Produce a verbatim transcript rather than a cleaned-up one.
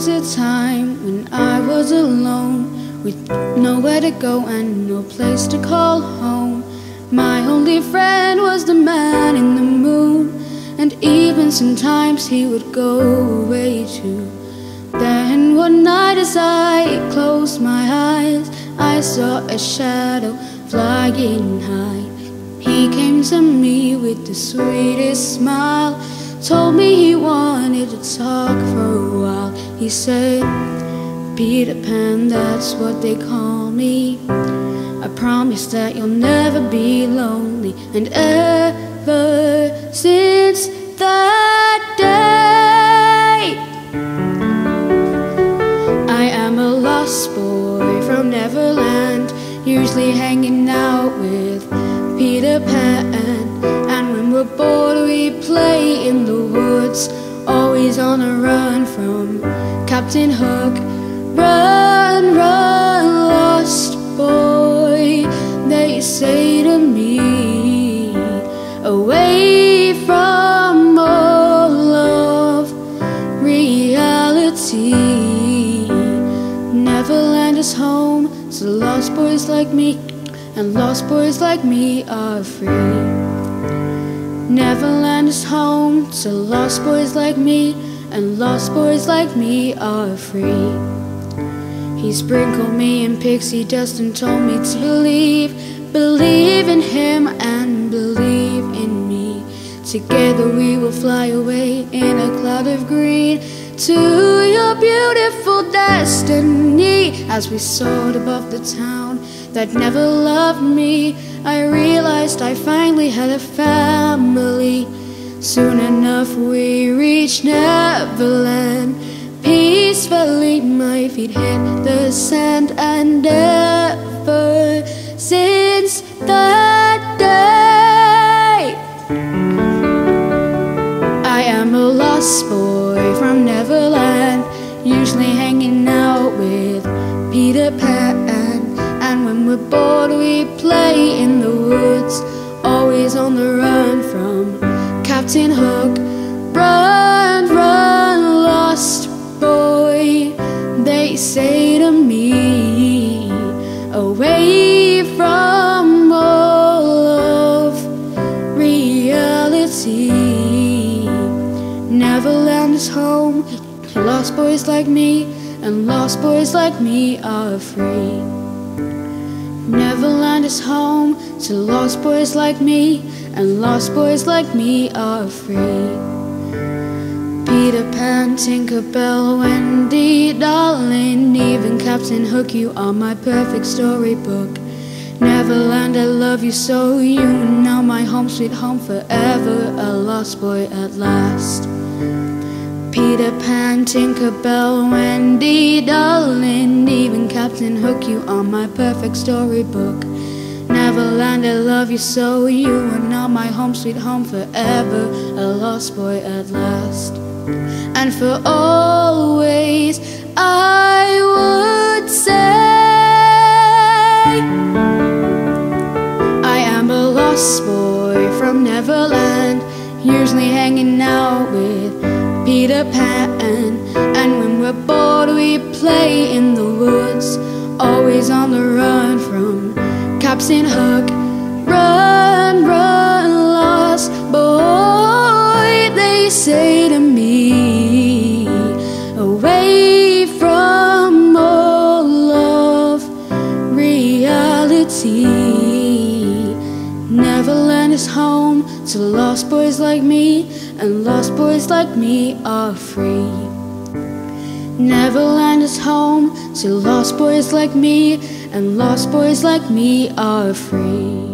was a time when I was alone, with nowhere to go and no place to call home. My only friend was the man in the moon, and even sometimes he would go away too. Then one night as I closed my eyes, I saw a shadow flying high. He came to me with the sweetest smile, told me he wanted to talk for a while. He said, "Peter Pan, that's what they call me. I promise that you'll never be lonely." And ever since that day, I am a lost boy from Neverland, usually hanging out with Peter Pan. And when we're bored we play in the woods, always on the run from Captain Hook. Run, run, lost boy, they say to me, away from all of reality. Neverland is home to lost boys like me, and lost boys like me are free. Neverland is home to lost boys like me, and lost boys like me are free. He sprinkled me in pixie dust and told me to believe, believe in him and believe in me. Together we will fly away in a cloud of green to your beautiful destiny. As we soared above the town that never loved me, I realized I finally had a family. Soon enough we reached Neverland. Peacefully my feet hit the sand, and ever since that day, I am a lost boy from Neverland, usually hanging out with Peter Pan. And when we're bored we play in the woods, always on the run from Captain Hook. Run, run, lost boy, they say to me, away from all of reality. Neverland is home to lost boys like me, and lost boys like me are free. Neverland is home to lost boys like me, and lost boys like me are free. Peter Pan, Tinker Bell, Wendy, darling, even Captain Hook, you are my perfect storybook. Neverland, I love you so, you are now my home sweet home forever, a lost boy at last. Peter Pan, Tinker Bell, Wendy, darling, even Captain Hook, you are my perfect storybook. Neverland, I love you so, you are now my home sweet home forever, a lost boy at last. And for always I would say, I am a lost boy from Neverland, usually hanging out with Peter Pan. And when we're bored we play in the woods, always on the run from Captain Hook. Run, run, lost boy, they say to me, away from all of reality. Neverland is home to lost boys like me, and lost boys like me are free. Neverland is home to lost boys like me, and lost boys like me are free.